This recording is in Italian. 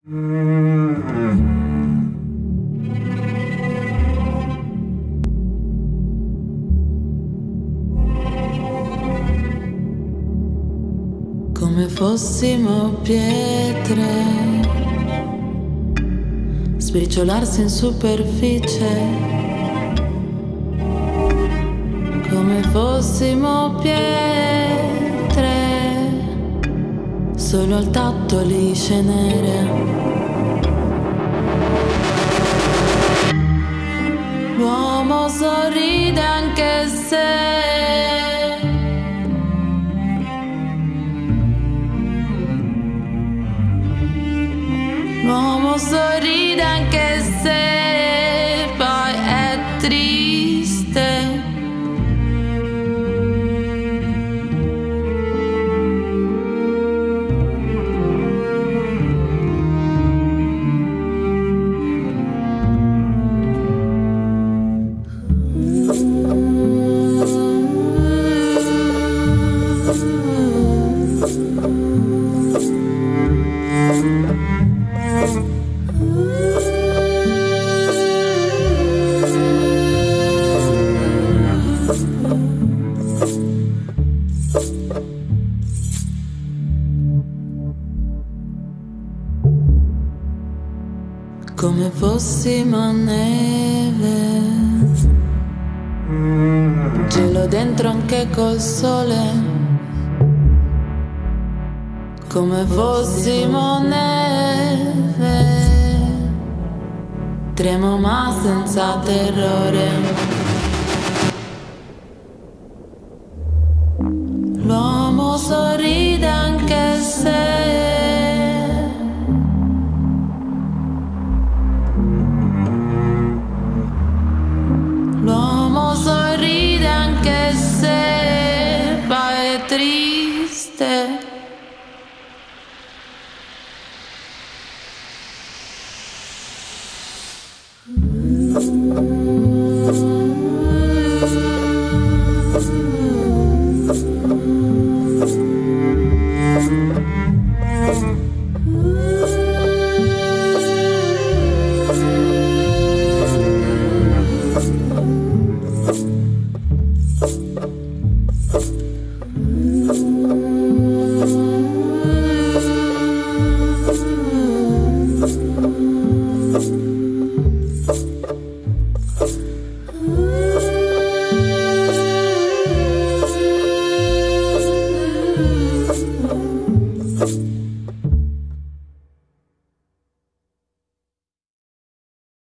Come fossimo pietre, sbriciolarsi in superficie. Come fossimo pietre, solo al tatto lisce nere. L'uomo sorride anche se l'uomo sorride anche se poi è triste. Come fossimo neve, gelo dentro anche col sole. Come fossimo neve, tremo ma senza terrore. L'uomo sorride anche se